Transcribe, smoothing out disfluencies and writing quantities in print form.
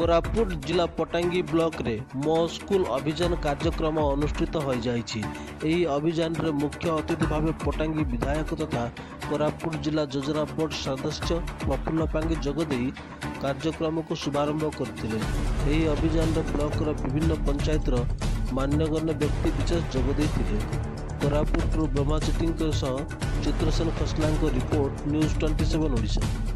कोरापुट जिला पटांगी ब्लॉक रे मो स्कूल अभियान कार्यक्रम अनुष्ठित हो जाइछि। एही अभियान रे मुख्य अतिथि भाव पटांगी विधायक तथा कोरापुट जिला योजना बोर्ड सदस्य प्रफुल्ल पांगी जोगदे कार्यक्रम को शुभारंभ करथिले। एही अभियान रे ब्लॉक रो विभिन्न पंचायत रो मान्यगण्य व्यक्ति विशेष जोगदे थिले। कोरापुट ब्रह्मा चिटिंग सह चित्रसेन खसला रिपोर्ट न्यूज 27 ओडिशा।